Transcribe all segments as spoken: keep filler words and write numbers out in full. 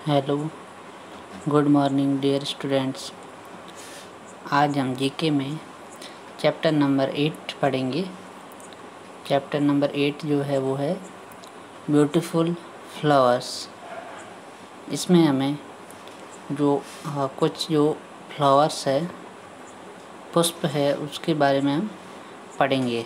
Hello, good morning dear students. आज हम GK में चैप्टर नंबर एट पढ़ेंगे। चैप्टर नंबर एट जो है वो है ब्यूटीफुल फ्लावर्स। इसमें हमें जो आ, कुछ जो फ्लावर्स है, पुष्प है, उसके बारे में हम पढ़ेंगे।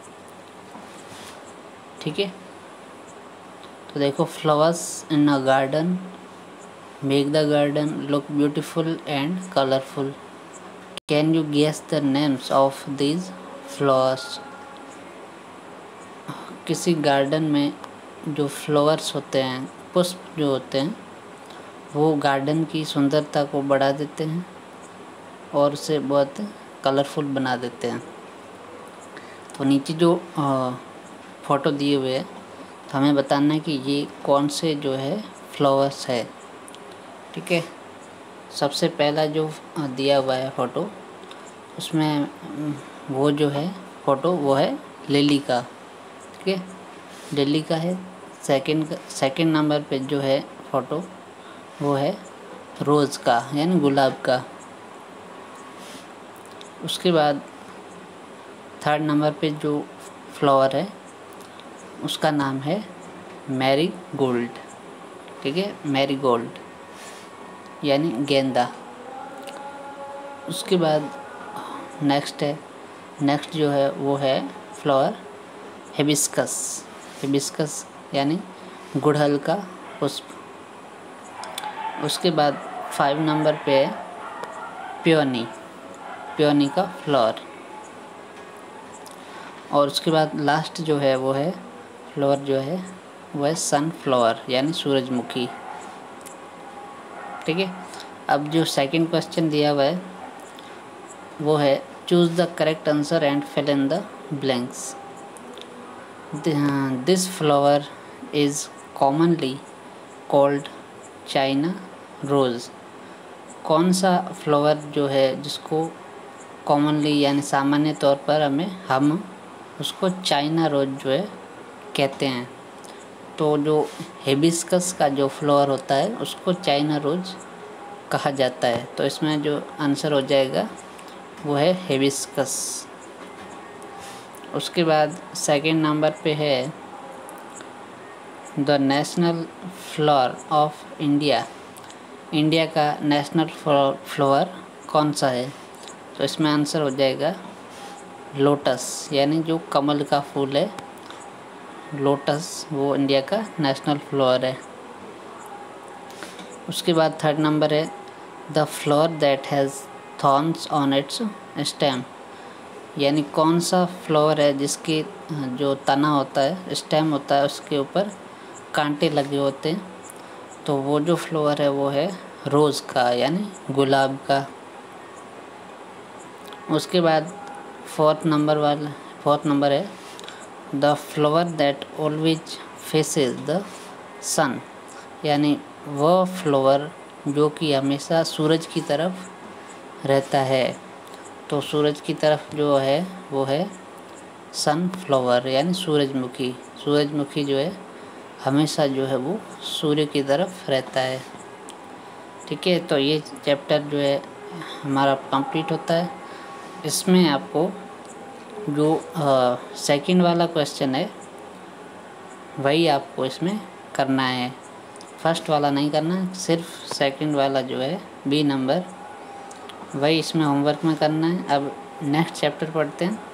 ठीक है, तो देखो, flowers in a garden make the garden look beautiful and colorful. Can you guess the names of these flowers? किसी गार्डन में जो फ्लावर्स होते हैं, पुष्प जो होते हैं, वो गार्डन की सुंदरता को बढ़ा देते हैं और उसे बहुत कलरफुल बना देते हैं। तो नीचे जो फ़ोटो दिए हुए है, तो हमें बताना है कि ये कौन से जो है फ्लावर्स है। ठीक है, सबसे पहला जो दिया हुआ है फ़ोटो, उसमें वो जो है फ़ोटो वो है लिली का। ठीक है, लिली का है। सेकंड सेकंड नंबर पे जो है फ़ोटो वो है रोज़ का, यानी गुलाब का। उसके बाद थर्ड नंबर पे जो फ्लावर है उसका नाम है मैरी गोल्ड। ठीक है, मैरी गोल्ड यानी गेंदा। उसके बाद नेक्स्ट है नेक्स्ट जो है वो है फ्लावर हिबिस्कस। हिबिस्कस यानी गुड़हल का पुष्प। उसके बाद फाइव नंबर पे है पियोनी, पियोनी का फ्लावर। और उसके बाद लास्ट जो है वो है फ्लावर जो है वो है सनफ्लावर यानी सूरजमुखी। ठीक है, अब जो सेकंड क्वेश्चन दिया हुआ है वो है choose the correct answer and fill in the blanks. This flower is commonly called China rose. कौन सा फ्लावर जो है जिसको कॉमनली यानी सामान्य तौर पर हमें हम उसको चाइना रोज़ जो है कहते हैं। तो जो हिबिस्कस का जो फ्लावर होता है उसको चाइना रोज़ कहा जाता है। तो इसमें जो आंसर हो जाएगा वो है हिबिस्कस। उसके बाद सेकंड नंबर पे है the national flower of India. India का नेशनल फ्लावर कौन सा है? तो इसमें आंसर हो जाएगा लोटस, यानी जो कमल का फूल है, लोटस, वो इंडिया का नेशनल फ्लावर है। उसके बाद थर्ड नंबर है the flower that has thorns on its stem. यानी कौन सा फ्लावर है जिसके जो तना होता है, स्टेम होता है, उसके ऊपर कांटे लगे होते हैं। तो वो जो फ्लावर है वो है रोज़ का, यानी गुलाब का। उसके बाद फोर्थ नंबर वाला फोर्थ नंबर है the flower that always faces the sun. यानी वह फ्लावर जो कि हमेशा सूरज की तरफ रहता है। तो सूरज की तरफ जो है वो है सनफ्लावर यानी सूरजमुखी। सूरजमुखी जो है हमेशा जो है वो सूर्य की तरफ रहता है। ठीक है, तो ये चैप्टर जो है हमारा कंप्लीट होता है। इसमें आपको जो सेकंड वाला क्वेश्चन है वही आपको इसमें करना है, फर्स्ट वाला नहीं करना है। सिर्फ सेकंड वाला जो है बी नंबर, वही इसमें होमवर्क में करना है। अब नेक्स्ट चैप्टर पढ़ते हैं।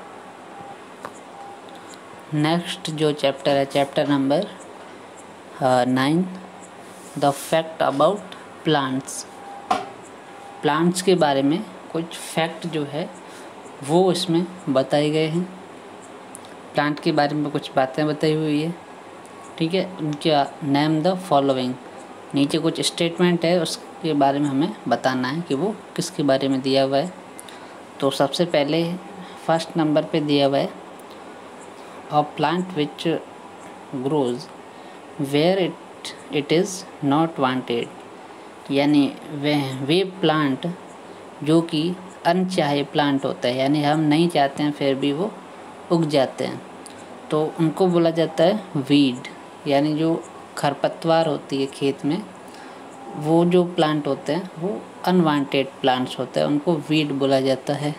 नेक्स्ट जो चैप्टर है chapter number nine, the fact about plants. Plants के बारे में कुछ फैक्ट जो है वो इसमें बताए गए हैं। प्लांट के बारे में कुछ बातें बताई हुई है। ठीक है, उनका नेम द फॉलोइंग। नीचे कुछ स्टेटमेंट है, उसके बारे में हमें बताना है कि वो किसके बारे में दिया हुआ है। तो सबसे पहले फर्स्ट नंबर पे दिया हुआ है a plant which grows where it it is not wanted. यानी वे वे प्लांट जो कि अनचाहे प्लांट होता है, यानी हम नहीं चाहते हैं फिर भी वो उग जाते हैं, तो उनको बोला जाता है वीड। यानी जो खरपतवार होती है खेत में वो जो प्लांट होते हैं वो अनवांटेड प्लांट्स होते हैं, उनको वीड बोला जाता है।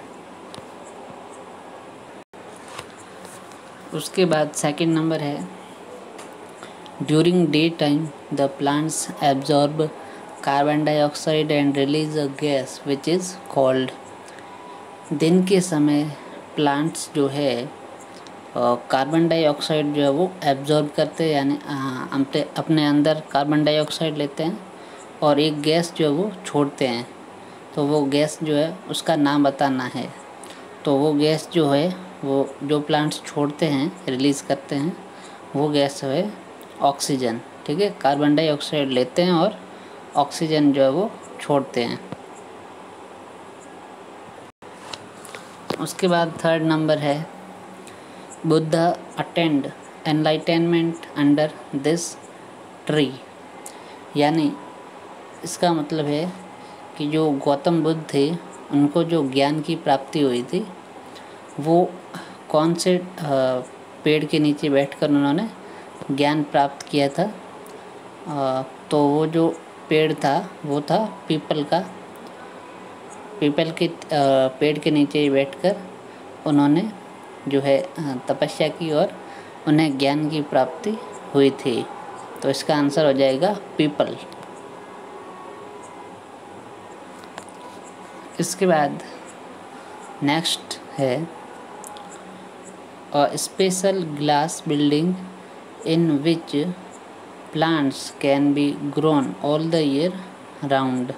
उसके बाद सेकंड नंबर है during day time the plants absorb carbon dioxide and release a gas which is called. दिन के समय प्लांट्स जो है कार्बन डाइऑक्साइड जो है वो एब्जॉर्ब करते हैं, यानी अपने अपने अंदर कार्बन डाइऑक्साइड लेते हैं और एक गैस जो है वो छोड़ते हैं। तो वो गैस जो है उसका नाम बताना है। तो वो गैस जो है वो जो प्लांट्स छोड़ते हैं, रिलीज़ करते हैं, वो गैस है ऑक्सीजन। ठीक है, कार्बन डाइऑक्साइड लेते हैं और ऑक्सीजन जो है वो छोड़ते हैं। उसके बाद थर्ड नंबर है Buddha attend enlightenment under this tree. यानी इसका मतलब है कि जो गौतम बुद्ध थे उनको जो ज्ञान की प्राप्ति हुई थी वो कौन से पेड़ के नीचे बैठकर उन्होंने ज्ञान प्राप्त किया था। तो वो जो पेड़ था वो था पीपल का। पीपल के पेड़ के नीचे बैठकर उन्होंने जो है तपस्या की और उन्हें ज्ञान की प्राप्ति हुई थी। तो इसका आंसर हो जाएगा पीपल। इसके बाद नेक्स्ट है a special glass building in which plants can be grown all the year round.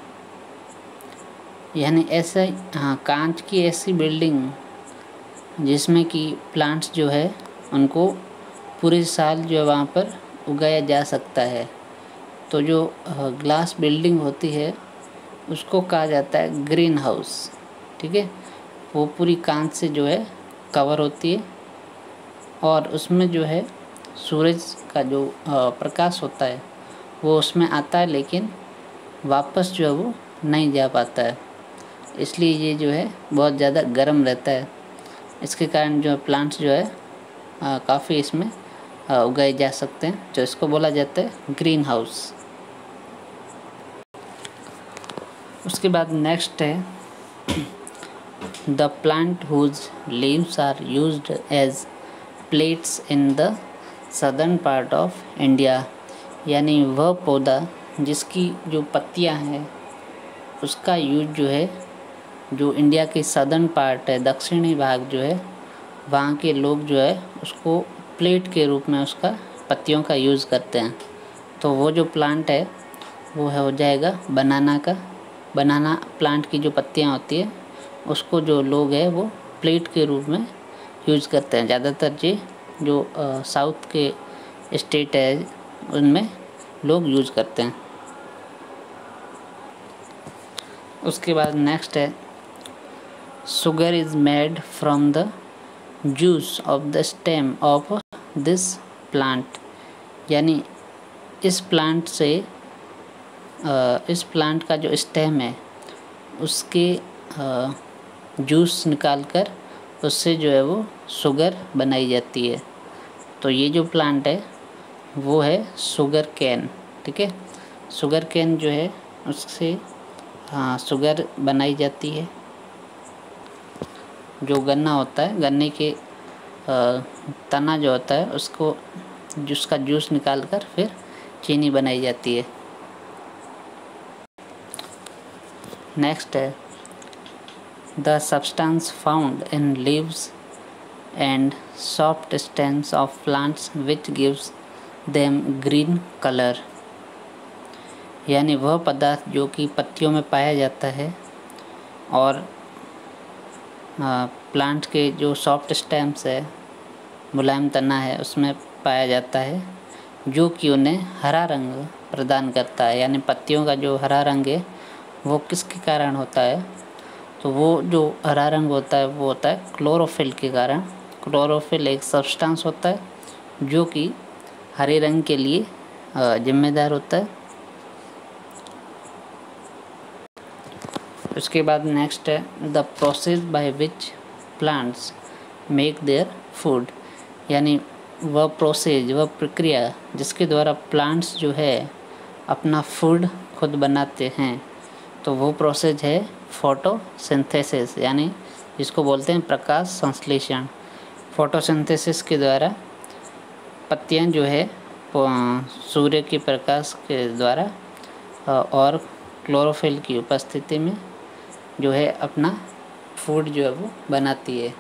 यानी ऐसा हाँ कांच की ऐसी बिल्डिंग जिसमें कि प्लांट्स जो है उनको पूरे साल जो है वहाँ पर उगाया जा सकता है। तो जो ग्लास बिल्डिंग होती है उसको कहा जाता है ग्रीन हाउस। ठीक है, वो पूरी कांच से जो है कवर होती है और उसमें जो है सूरज का जो प्रकाश होता है वो उसमें आता है, लेकिन वापस जो है वो नहीं जा पाता है। इसलिए ये जो है बहुत ज़्यादा गर्म रहता है। इसके कारण जो प्लांट्स जो है काफ़ी इसमें उगाए जा सकते हैं, जो इसको बोला जाता है ग्रीन हाउस। उसके बाद नेक्स्ट है the plant whose leaves are used as plates in the southern part of India. यानी वह पौधा जिसकी जो पत्तियां हैं उसका यूज जो है जो इंडिया के सदर्न पार्ट है, दक्षिणी भाग जो है, वहाँ के लोग जो है उसको प्लेट के रूप में उसका पत्तियों का यूज़ करते हैं। तो वो जो प्लांट है वो है हो जाएगा बनाना का। बनाना प्लांट की जो पत्तियाँ होती है उसको जो लोग हैं वो प्लेट के रूप में यूज़ करते हैं। ज़्यादातर ये जो आ, साउथ के स्टेट है उनमें लोग यूज़ करते हैं। उसके बाद नेक्स्ट है sugar is made from the juice of the stem of this plant. यानी इस प्लांट से इस प्लांट का जो स्टेम है उसके जूस निकालकर उससे जो है वो शुगर बनाई जाती है। तो ये जो प्लांट है वो है शुगर कैन। ठीक है, शुगर कैन जो है उससे हाँ शुगर बनाई जाती है। जो गन्ना होता है, गन्ने के तना जो होता है उसको जिसका जूस निकालकर फिर चीनी बनाई जाती है। नेक्स्ट है the substance found in leaves and soft stems of plants which gives them green colour. यानी वह पदार्थ जो कि पत्तियों में पाया जाता है और प्लांट के जो सॉफ्ट स्टेम्स है, मुलायम तना है, उसमें पाया जाता है, जो कि उन्हें हरा रंग प्रदान करता है। यानी पत्तियों का जो हरा रंग है वो किसके कारण होता है? तो वो जो हरा रंग होता है वो होता है क्लोरोफिल के कारण। क्लोरोफिल एक सब्सटेंस होता है जो कि हरे रंग के लिए जिम्मेदार होता है। उसके बाद नेक्स्ट है the process by which plants make their food. यानी वह प्रोसेस, वह प्रक्रिया जिसके द्वारा प्लांट्स जो है अपना फूड खुद बनाते हैं तो वो प्रोसेस है फोटोसिंथेसिस, यानी जिसको बोलते हैं प्रकाश संश्लेषण। फोटोसिंथेसिस के द्वारा पत्तियां जो है सूर्य के प्रकाश के द्वारा और क्लोरोफिल की उपस्थिति में जो है अपना फूड जो है वो बनाती है।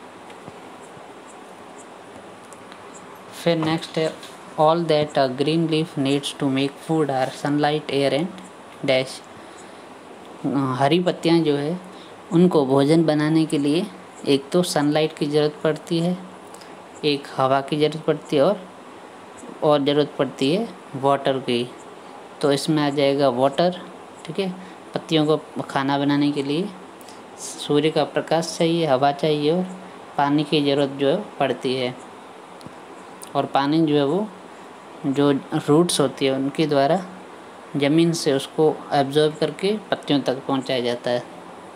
फिर नेक्स्ट है all that a green leaf needs to make food are sunlight, air and dash. हरी पत्तियां जो है उनको भोजन बनाने के लिए एक तो सनलाइट की ज़रूरत पड़ती है, एक हवा की ज़रूरत पड़ती है और और ज़रूरत पड़ती है वाटर की। तो इसमें आ जाएगा वाटर, ठीक है। पत्तियों को खाना बनाने के लिए सूर्य का प्रकाश चाहिए, हवा चाहिए और पानी की ज़रूरत जो है पड़ती है। और पानी जो है वो जो रूट्स होती है उनके द्वारा ज़मीन से उसको एब्जॉर्ब करके पत्तियों तक पहुंचाया जाता है।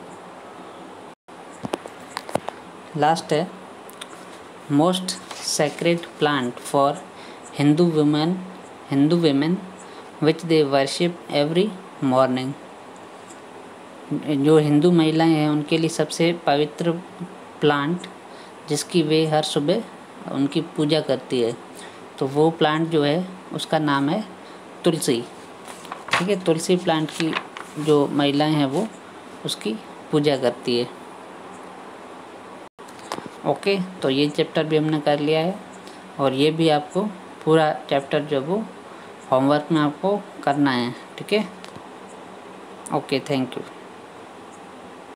लास्ट है most sacred plant for Hindu women Hindu women which they worship every morning. जो हिंदू महिलाएं हैं उनके लिए सबसे पवित्र प्लांट जिसकी वे हर सुबह उनकी पूजा करती है, तो वो प्लांट जो है उसका नाम है तुलसी, ठीक है। तुलसी प्लांट की जो महिलाएं हैं वो उसकी पूजा करती है। ओके, तो ये चैप्टर भी हमने कर लिया है और ये भी आपको पूरा चैप्टर जो वो होमवर्क में आपको करना है, ठीक है। Okay, thank you.